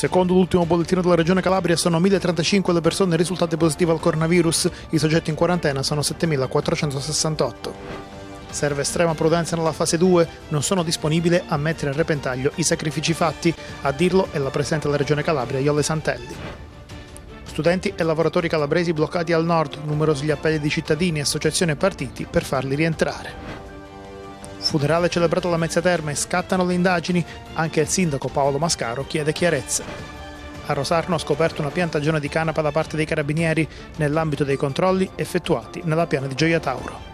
Secondo l'ultimo bollettino della Regione Calabria sono 1035 le persone risultate positive al coronavirus, i soggetti in quarantena sono 7468. Serve estrema prudenza nella fase 2, non sono disponibili a mettere a repentaglio i sacrifici fatti, a dirlo è la Presidente della Regione Calabria, Iole Santelli. Studenti e lavoratori calabresi bloccati al nord, numerosi gli appelli di cittadini, associazioni e partiti per farli rientrare. Funerale celebrato alla Mezzia Terme, scattano le indagini, anche il sindaco Paolo Mascaro chiede chiarezza. A Rosarno ha scoperto una piantagione di canapa da parte dei carabinieri nell'ambito dei controlli effettuati nella piana di Gioia Tauro.